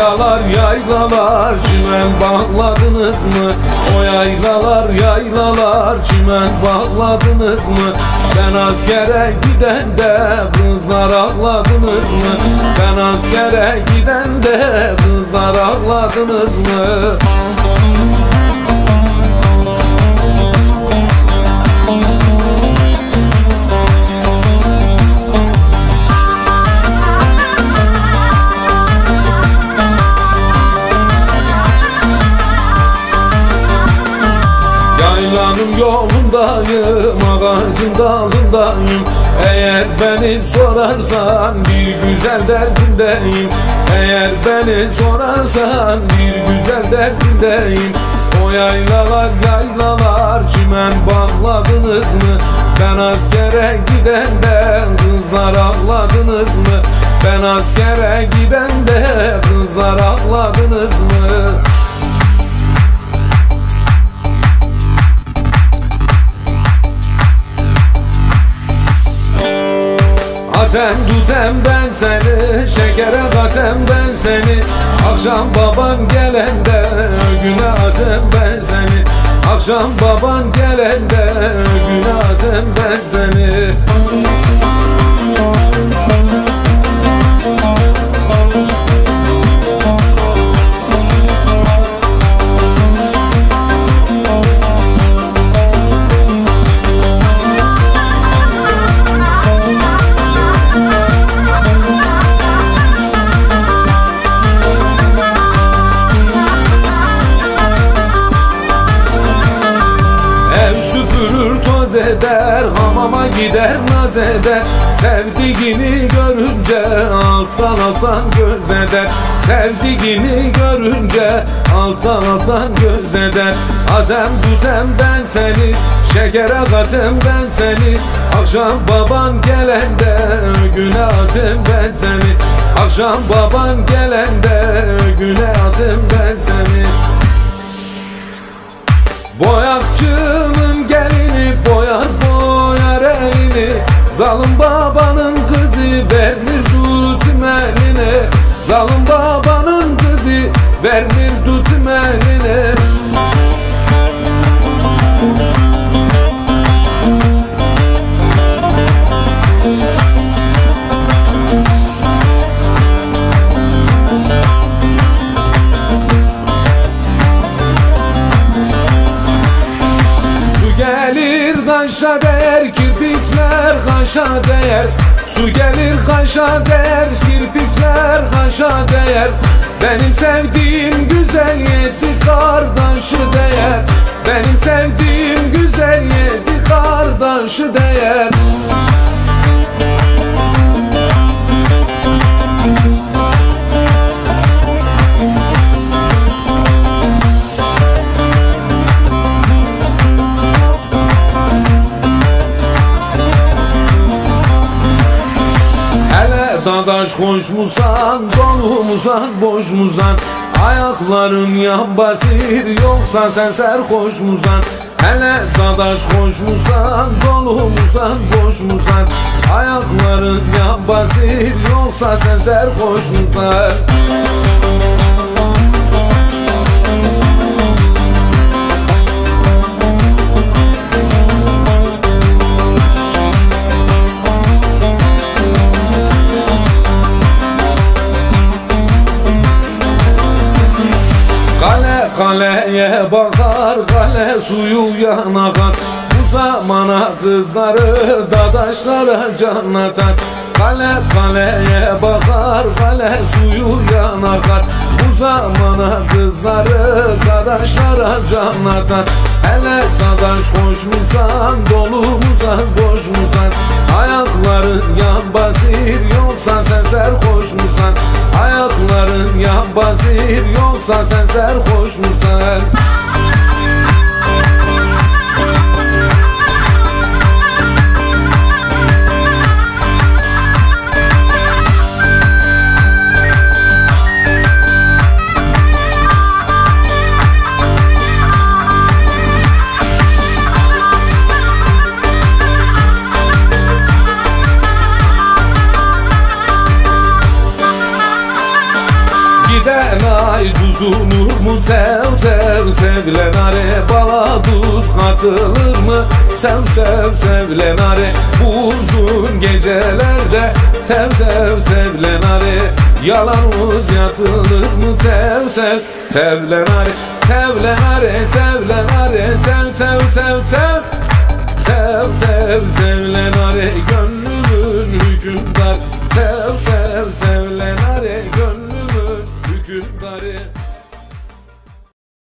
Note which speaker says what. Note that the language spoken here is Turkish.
Speaker 1: Yaylalar yaylalar çimen bağladınız mı? O yaylalar yaylalar çimen bağladınız mı? Ben askere gidende kızlar ağladınız mı? Ben askere gidende kızlar ağladınız mı? Yaylanın yolundayım, ağacın dalındayım. Eğer beni sorarsan bir güzel derdindeyim. Eğer beni sorarsan bir güzel derdindeyim. O yaylalar yaylalar çimen bağladınız mı? Ben askere gidende kızlar ağladınız mı? Ben askere gidende kızlar ağladınız mı? Atem tutem ben seni, şekere katem ben seni. Akşam baban gelende güne atem ben seni. Akşam baban gelende güne atem ben seni. Eder, hamama gider naz eder. Sevdiğini görünce alttan alttan göz eder. Sevdiğini görünce alttan alttan göz eder. Atem tutem ben seni, şekere katem ben seni. Akşam baban gelende güne atem ben seni. Akşam baban gelende güne atem ben seni. Boyakçının gelini boyar boyar elini. Zalim babanın kızı vermir tutum eline. Zalim babanın kızı vermir tutum eline. Gelir kaşa değer, kirpikler kaşa değer. Su gelir kaşa değer, kirpikler kaşa değer. Benim sevdiğim güzel yedi kardeşı değer. Benim sevdiğim güzel yedi kardeşı değer. Dadaş hoş musan, dolu musan, boş musan? Ayakların yan basir, yoksa sen serhoş musan? Hele dadaş hoş musan, dolu musan, boş musan? Ayakların yan basir, yoksa sen serhoş musan? Kaleye bakar, kale suyu yanakar. Bu zamana kızları dadaşlara can atar. Kaleye bakar, kale suyu yanakar. Bu zamana kızları dadaşlara can atar. Hele dadaş hoş musan, dolu musan, boş musan? Ayakların yan basir, yoksa sen serhoş musan? Ayakların yan basir, yoksa sen serhoş musan? Bozulur mu sev sev sevilen are, bala tuz katılır mı sev sev sevilen are, bu uzun gecelerde sev sev sevilen are, yalanımız yatılır mı sev sev sevilen are, sevilen are, sevilen are, sev sev sev sev sev sev sevilen are, gönlümün hükümdar, sev sev sevilen are, gönlümün hükümdarı.